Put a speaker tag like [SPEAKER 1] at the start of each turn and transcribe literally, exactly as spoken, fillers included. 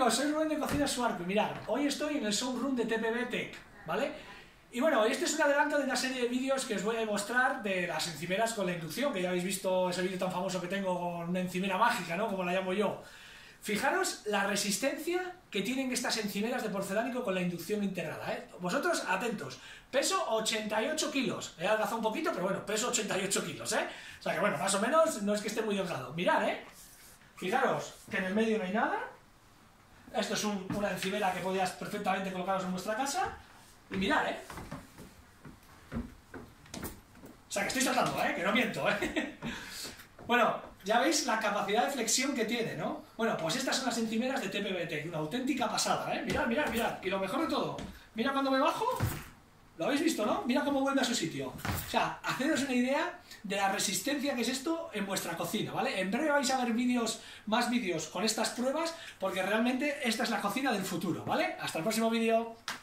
[SPEAKER 1] amigos, soy Rubén de Cocina Suarco y mirad, hoy estoy en el showroom de T P B Tech, ¿vale? Y bueno, este es un adelanto de una serie de vídeos que os voy a mostrar de las encimeras con la inducción, que ya habéis visto ese vídeo tan famoso que tengo con una encimera mágica, ¿no? Como la llamo yo. Fijaros la resistencia que tienen estas encimeras de porcelánico con la inducción integrada, ¿eh? Vosotros, atentos, peso ochenta y ocho kilos, he adelgazado un poquito, pero bueno, peso ochenta y ocho kilos, ¿eh? O sea que bueno, más o menos no es que esté muy delgado. Mirad, ¿eh? Fijaros que en el medio no hay nada. Esto es un, una encimera que podías perfectamente colocaros en vuestra casa. Y mirad, ¿eh? O sea que estoy saltando, ¿eh? Que no miento, ¿eh? Bueno, ya veis la capacidad de flexión que tiene, ¿no? Bueno, pues estas son las encimeras de T P B Tech, una auténtica pasada, ¿eh? Mirad, mirad, mirad. Y lo mejor de todo, mira cuando me bajo, lo habéis visto, ¿no? Mira cómo vuelve a su sitio. O sea, haceros una idea de la resistencia que es esto en vuestra cocina, ¿vale? En breve vais a ver vídeos, más vídeos con estas pruebas, porque realmente esta es la cocina del futuro, ¿vale? Hasta el próximo vídeo.